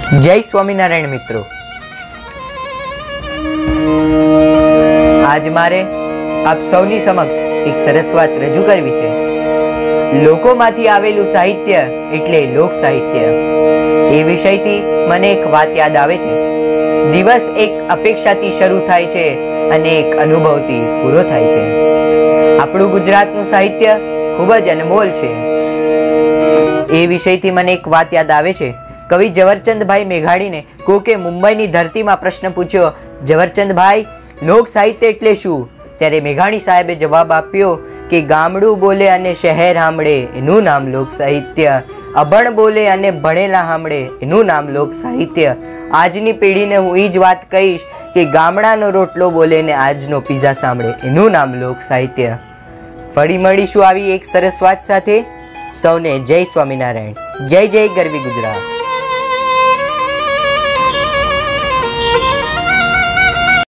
जय स्वामीनारायण मित्रों, आज मारे आप सौनी समक्ष एक सरस વાત રજૂ કરવી છે। લોકોમાંથી આવેલું સાહિત્ય એટલે લોક સાહિત્ય। એ વિષયથી મને એક વાત યાદ આવે છે। દિવસ એક અપેક્ષાથી શરૂ થાય છે અને એક અનુભવથી પૂરો થાય છે। આપણું ગુજરાતનું સાહિત્ય ખૂબ જ અનમોલ છે। એ વિષયથી મને એક વાત યાદ આવે છે। કવિ ઝવેરચંદ ભાઈ મેઘાણીને કોકે મુંબઈની ધરતીમાં પ્રશ્ન પૂછ્યો, ઝવેરચંદ ભાઈ, લોક સાહિત્ય એટલે શું? ત્યારે મેઘાણી સાહેબે જવાબ આપ્યો કે ગામડું બોલે અને શહેર સાંભળે એનું નામ લોક સાહિત્ય, અભણ બોલે અને ભણેલા સાંભળે એનું નામ લોક સાહિત્ય। આજની પેઢીને હું એ જ વાત કહીશ કે ગામડાનો રોટલો બોલે ને આજનો પીઝા સાંભળે એનું નામ લોક સાહિત્ય। ફરી મળીશું આવી એક સરસ વાત સાથે। સૌને જય સ્વામિનારાયણ, જય જય ગરવી ગુજરાત।